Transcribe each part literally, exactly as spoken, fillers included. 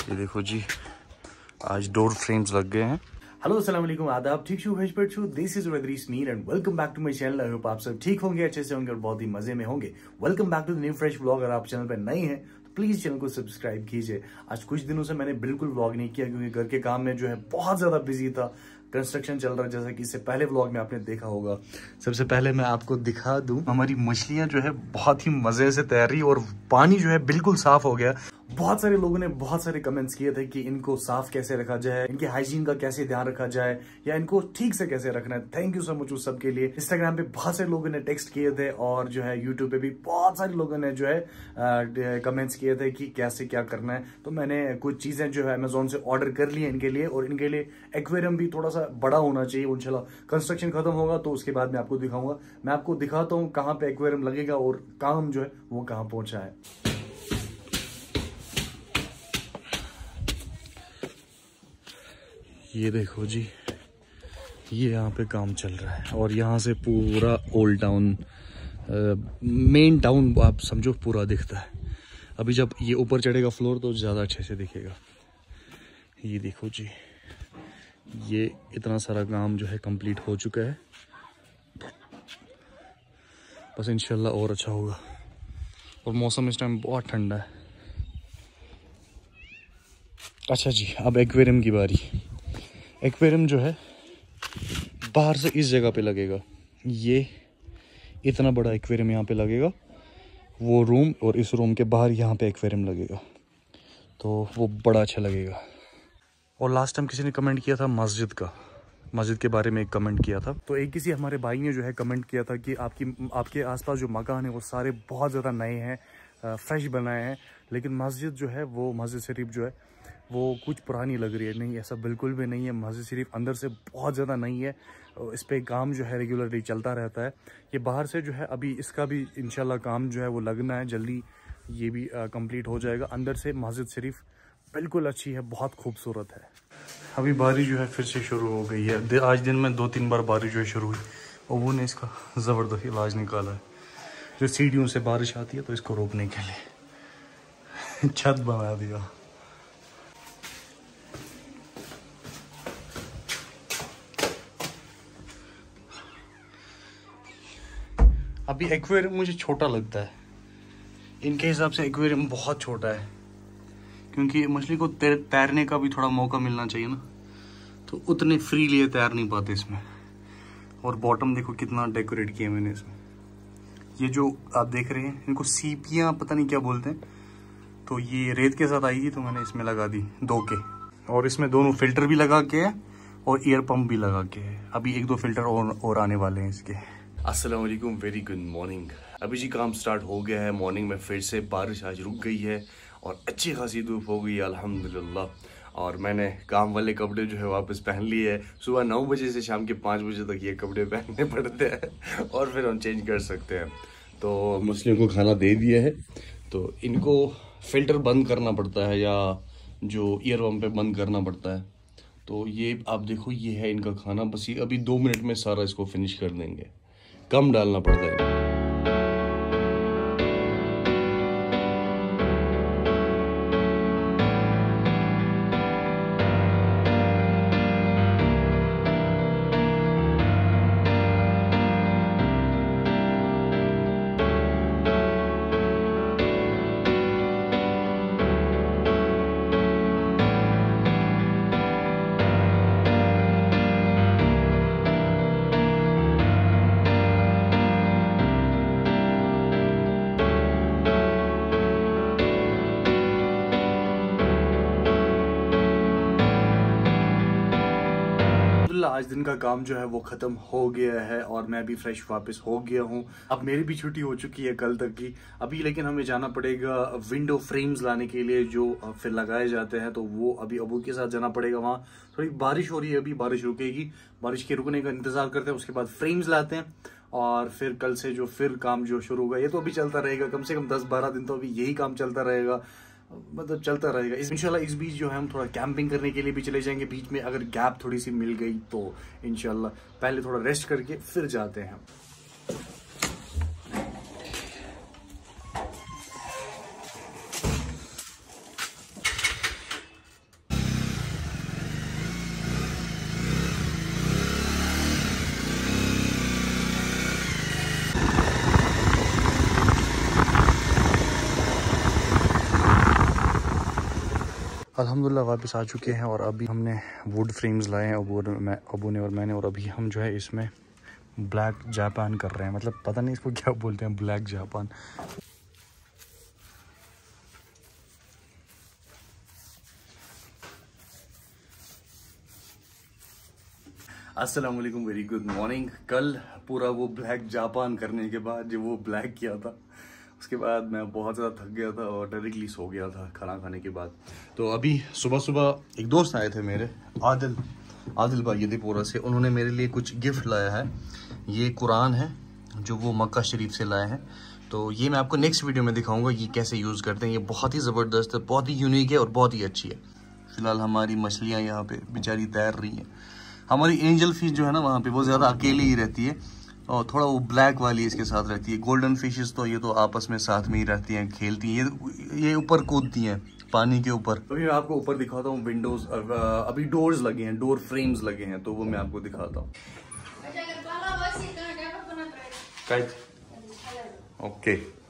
ये देखो जी, आज डोर फ्रेम्स लग गए हैं। हेलो अस्सलाम वालेकुम, आदाब, ठीक छू, हजपर छू, दिस इज रदरीस मीर and welcome back to my channel. I hope आप सब ठीक होंगे, अच्छे से होंगे और बहुत ही मजे में होंगे। Welcome back to the new fresh vlog. अगर आप चैनल पर नए हैं तो प्लीज चैनल को सब्सक्राइब कीजिए। आज कुछ दिनों से मैंने बिल्कुल व्लॉग नहीं किया क्योंकि घर के काम में जो है बहुत ज्यादा बिजी था। कंस्ट्रक्शन चल रहा है, जैसा कि इससे पहले व्लॉग में आपने देखा होगा। सबसे पहले मैं आपको दिखा दूं, हमारी मछलियां जो है बहुत ही मजे से तैर रही और पानी जो है बिल्कुल साफ हो गया। बहुत सारे लोगों ने बहुत सारे कमेंट्स किए थे कि इनको साफ कैसे रखा जाए, इनके हाइजीन का कैसे ध्यान रखा जाए या इनको ठीक से कैसे रखना है। थैंक यू सो मच उस सब के लिए। इंस्टाग्राम पे बहुत सारे लोगों ने टेक्स्ट किए थे और जो है यूट्यूब पे भी बहुत सारे लोगों ने जो है कमेंट्स किए थे कि कैसे क्या करना है। तो मैंने कुछ चीजें जो है अमेजोन से ऑर्डर कर ली है इनके लिए, और इनके लिए एक्वेरियम भी थोड़ा सा बड़ा होना चाहिए। इंशाल्लाह कंस्ट्रक्शन खत्म होगा तो उसके बाद मैं आपको दिखाऊंगा। मैं आपको दिखाता हूँ कहाँ पे एक्वेरियम लगेगा और काम जो है वो कहाँ पहुंचा है। ये देखो जी, ये यहाँ पे काम चल रहा है और यहाँ से पूरा ओल्ड टाउन, मेन टाउन आप समझो पूरा दिखता है। अभी जब ये ऊपर चढ़ेगा फ्लोर तो ज़्यादा अच्छे से दिखेगा। ये देखो जी, ये इतना सारा काम जो है कंप्लीट हो चुका है। बस इंशाल्लाह और अच्छा होगा। और मौसम इस टाइम बहुत ठंडा है। अच्छा जी, अब एक्वेरियम की बारी। एक्वेरियम जो है बाहर से इस जगह पे लगेगा। ये इतना बड़ा एक्वेरियम यहाँ पे लगेगा, वो रूम और इस रूम के बाहर यहाँ पे एक्वेरियम लगेगा, तो वो बड़ा अच्छा लगेगा। और लास्ट टाइम किसी ने कमेंट किया था मस्जिद का, मस्जिद के बारे में एक कमेंट किया था। तो एक किसी हमारे भाई ने जो है कमेंट किया था कि आपकी आपके आसपास जो मकान है वो सारे बहुत ज़्यादा नए हैं, फ्रेश बनाए हैं, लेकिन मस्जिद जो है वो मस्जिद शरीफ जो है वो कुछ पुरानी लग रही है। नहीं, ऐसा बिल्कुल भी नहीं है। मस्जिद शरीफ अंदर से बहुत ज़्यादा नहीं है। इस पे काम जो है रेगुलरली चलता रहता है। ये बाहर से जो है अभी इसका भी इंशाल्लाह काम जो है वो लगना है जल्दी, ये भी कंप्लीट हो जाएगा। अंदर से मस्जिद शरीफ बिल्कुल अच्छी है, बहुत खूबसूरत है। अभी बारिश जो है फिर से शुरू हो गई है। आज दिन में दो तीन बार बारिश जो है शुरू हुई और वो ने इसका ज़बरदस्त इलाज निकाला है। जो सीढ़ियों से बारिश आती है तो इसको रोकने के लिए छत बना दिया। अभी एक्वेरियम मुझे छोटा लगता है, इनके हिसाब से एक्वेरियम बहुत छोटा है क्योंकि मछली को तैर, तैरने का भी थोड़ा मौका मिलना चाहिए ना, तो उतने फ्रीली तैर नहीं पाते इसमें। और बॉटम देखो कितना डेकोरेट किया मैंने इसमें। ये जो आप देख रहे हैं इनको सीपियाँ पता नहीं क्या बोलते हैं, तो ये रेत के साथ आई थी तो मैंने इसमें लगा दी दो के। और इसमें दोनों फिल्टर भी लगा के है और ईयर पंप भी लगा के है। अभी एक दो फिल्टर और, और आने वाले हैं इसके। अस्सलाम वालेकुम, वेरी गुड मॉर्निंग। अभी जी काम स्टार्ट हो गया है। मॉर्निंग में फिर से बारिश आज रुक गई है और अच्छी खासी धूप हो गई है अल्हम्दुलिल्लाह। और मैंने काम वाले कपड़े जो है वापस पहन लिए हैं। सुबह नौ बजे से शाम के पाँच बजे तक ये कपड़े पहनने पड़ते हैं और फिर हम चेंज कर सकते हैं। तो मछलियों को खाना दे दिया है, तो इनको फिल्टर बंद करना पड़ता है या जो ईयर पंप पे बंद करना पड़ता है। तो ये आप देखो, ये है इनका खाना। बस ये अभी दो मिनट में सारा इसको फिनिश कर देंगे। कम डालना पड़ता है। आज दिन का काम जो है वो खत्म हो गया है और मैं भी फ्रेश वापस हो गया हूँ। अब मेरी भी छुट्टी हो चुकी है कल तक की। अभी लेकिन हमें जाना पड़ेगा विंडो फ्रेम्स लाने के लिए जो फिर लगाए जाते हैं, तो वो अभी अबू के साथ जाना पड़ेगा। वहाँ थोड़ी बारिश हो रही है, अभी बारिश रुकेगी, बारिश के रुकने का इंतजार करते हैं, उसके बाद फ्रेम्स लाते हैं और फिर कल से जो फिर काम जो शुरू होगा। ये तो अभी चलता रहेगा, कम से कम दस बारह दिन तो अभी यही काम चलता रहेगा, मतलब चलता रहेगा। इंशाल्लाह इस बीच जो है हम थोड़ा कैंपिंग करने के लिए भी चले जाएंगे। बीच में अगर गैप थोड़ी सी मिल गई तो इंशाल्लाह पहले थोड़ा रेस्ट करके फिर जाते हैं। अल्हम्दुलिल्लाह वापस आ चुके हैं और अभी हमने वुड फ्रेम्स लाए हैं अबू और मैं अबू ने और मैंने, और अभी हम जो है इसमें ब्लैक जापान कर रहे हैं। मतलब पता नहीं इसको क्या बोलते हैं, ब्लैक जापान। अस्सलाम वालेकुम, वेरी गुड मॉर्निंग। कल पूरा वो ब्लैक जापान करने के बाद जो वो ब्लैक किया था, उसके बाद मैं बहुत ज़्यादा थक गया था और डायरेक्टली सो गया था खाना खाने के बाद। तो अभी सुबह सुबह एक दोस्त आए थे मेरे, आदिल आदिल भाई यदीपोरा से। उन्होंने मेरे लिए कुछ गिफ्ट लाया है। ये कुरान है जो वो मक्का शरीफ से लाए हैं। तो ये मैं आपको नेक्स्ट वीडियो में दिखाऊंगा ये कैसे यूज़ करते हैं। ये बहुत ही ज़बरदस्त है, बहुत ही यूनिक है और बहुत ही अच्छी है। फिलहाल हमारी मछलियाँ यहाँ पे बेचारी तैर रही हैं। हमारी एंजल फिश जो है ना वहाँ पे वो ज़्यादा अकेली ही रहती है और थोड़ा वो ब्लैक वाली इसके साथ रहती है। गोल्डन फिशेस तो ये तो आपस में साथ में ही रहती हैं, खेलती हैं, ये ये ऊपर कूदती हैं पानी के ऊपर। तो मैं आपको ऊपर दिखाता हूँ। विंडोज अभी डोर्स लगे हैं, डोर फ्रेम्स लगे हैं, तो वो मैं आपको दिखाता हूँ। ओके,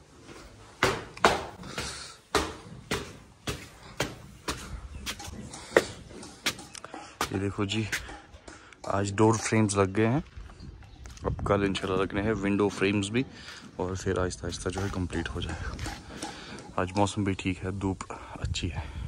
ये देखो जी, आज डोर फ्रेम्स लग गए हैं। अब कल इंशाल्लाह लगने हैं विंडो फ्रेम्स भी, और फिर आहिस्ता आहिस्ता जो है कंप्लीट हो जाएगा। आज मौसम भी ठीक है, धूप अच्छी है।